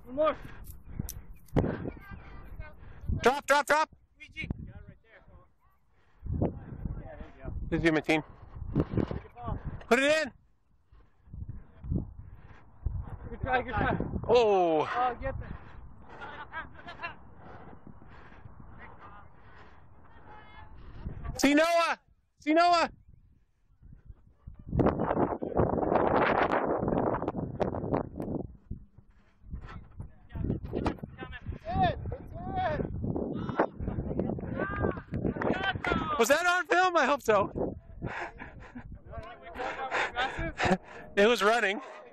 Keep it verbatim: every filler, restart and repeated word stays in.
One more. Drop, drop, drop. Luigi. Got it right there. Yeah, there you go. This is you, my team. Take it ball. Put it in. Good try, good try. Oh. Oh, get there. See Noah. See Noah. Was that on film? I hope so. It was running.